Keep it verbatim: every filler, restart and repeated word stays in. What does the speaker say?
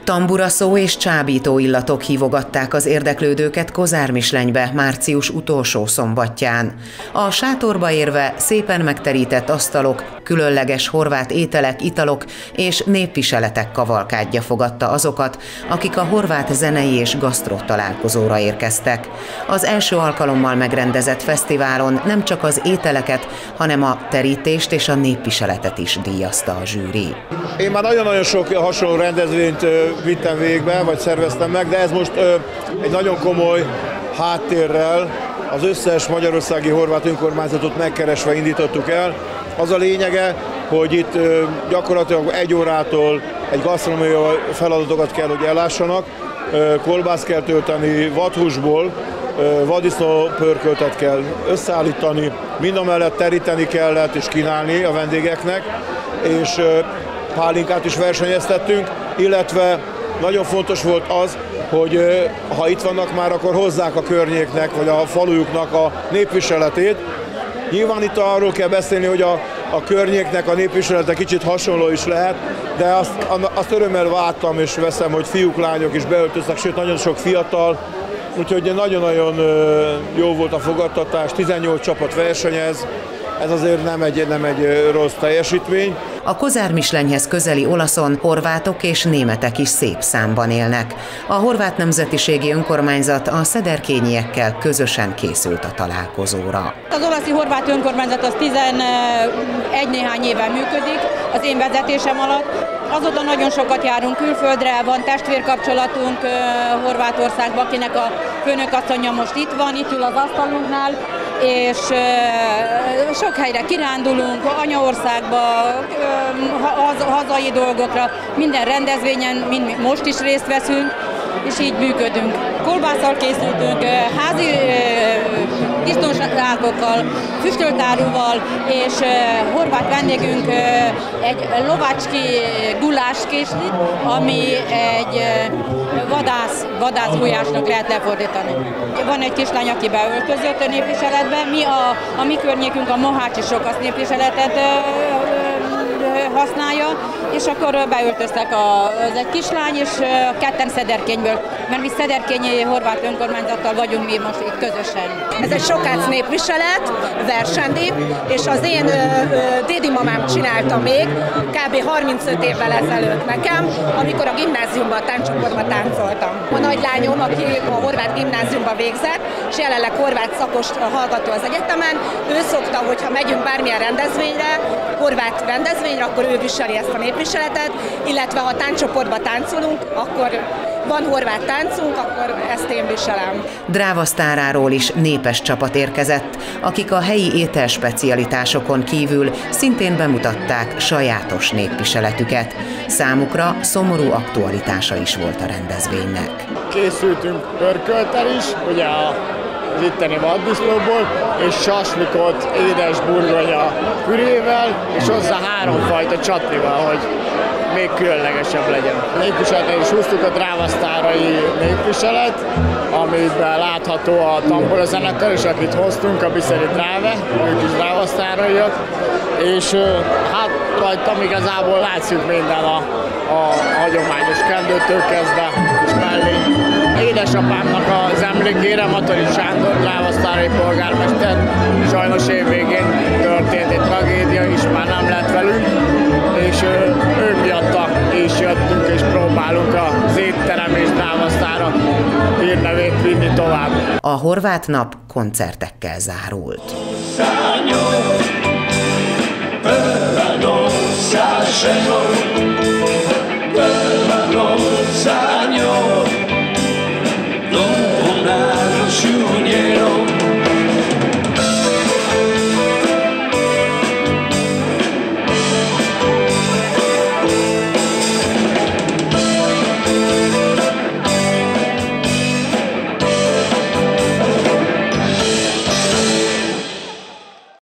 Tamburaszó és csábító illatok hívogatták az érdeklődőket Kozármislenybe március utolsó szombatján. A sátorba érve szépen megterített asztalok, különleges horvát ételek, italok és népviseletek kavalkádja fogadta azokat, akik a horvát zenei és gasztro találkozóra érkeztek. Az első alkalommal megrendezett fesztiválon nem csak az ételeket, hanem a terítést és a népviseletet is díjazta a zsűri. Én már nagyon-nagyon sok hasonló rendezvényt vittem végbe, vagy szerveztem meg, de ez most egy nagyon komoly háttérrel az összes magyarországi horvát önkormányzatot megkeresve indítottuk el. Az a lényege, hogy itt gyakorlatilag egy órától egy gasztronómiai feladatokat kell, hogy ellássanak. Kolbászt kell tölteni vadhúsból, vaddisznó pörköltet kell összeállítani, mindamellett teríteni kellett és kínálni a vendégeknek, és pálinkát is versenyeztettünk, illetve nagyon fontos volt az, hogy ha itt vannak már, akkor hozzák a környéknek, vagy a falujuknak a népviseletét. Nyilván itt arról kell beszélni, hogy a, a környéknek a népviselete kicsit hasonló is lehet, de azt, azt örömmel vártam és veszem, hogy fiúk, lányok is beöltöztek, sőt nagyon sok fiatal, úgyhogy nagyon-nagyon jó volt a fogadtatás, tizennyolc csapat versenyez, ez azért nem egy, nem egy rossz teljesítmény. A Kozármislenyhez közeli olaszon horvátok és németek is szép számban élnek. A horvát nemzetiségi önkormányzat a szederkényiekkel közösen készült a találkozóra. Az olaszi horvát önkormányzat az tizenegy néhány éve működik, az én vezetésem alatt. Azóta nagyon sokat járunk külföldre, van testvérkapcsolatunk Horvátországban, akinek a főnökasszonya most itt van, itt ül az asztalunknál, és sok helyre kirándulunk, anyaországba, hazai dolgokra, minden rendezvényen, mind most is részt veszünk, és így működünk. Kolbásszal készültünk, házi disznóságokkal, füstöltáruval, és horvát vendégünk egy lovácski gulást készít, ami egy vadász, vadászgulyásnak lehet lefordítani. Van egy kislány, aki beöltözött a népviseletbe, mi a, a mi környékünk a mohácsi sokasz népviseletet használja, és akkor beöltöztek az egy kislány, és ketten Szederkényből, mert mi szederkényi horvát önkormányzattal vagyunk mi most itt közösen. Ez egy sokác népviselet, versendép, és az én ö, ö, dédimamám csinálta még kb. harmincöt évvel ezelőtt nekem, amikor a gimnáziumban, a tánccsoportban táncoltam. A nagylányom, aki a horvát gimnáziumban végzett, és jelenleg horvát szakos hallgató az egyetemen, ő szokta, hogyha megyünk bármilyen rendezvényre, horvát rendezvényre, akkor ő viseli ezt a népviseletet, illetve ha tánccsoportban táncolunk, akkor van horvát táncunk, akkor ezt én viselem. Drávasztáráról is népes csapat érkezett, akik a helyi ételspecialitásokon kívül szintén bemutatták sajátos népviseletüket. Számukra szomorú aktualitása is volt a rendezvénynek. Készültünk pörköltel is, ugye az itteni vaddisznóból, és saslikot édes burgonya pürével, és hozzá háromfajta csatnival, hogy még különlegesebb legyen. A népviseletet is húztuk, a drávasztárai népviselet, amiben látható a tambora zenekar, és akit hoztunk, a Biszeri Dráve, ők is drávasztáraiak, és hát rajtam igazából látszik minden a, a hagyományos kendőtől kezdve, és mellé. Édesapámnak az emlékére, Matari Sándor drávasztárai polgármester, sajnos évvégén történt egy tragédia is, már nem lett velünk, és ő miatta is jöttünk, és próbálunk az étterem és drávasztára hírnevét vinni tovább. A horvát nap koncertekkel zárult. Sanyo,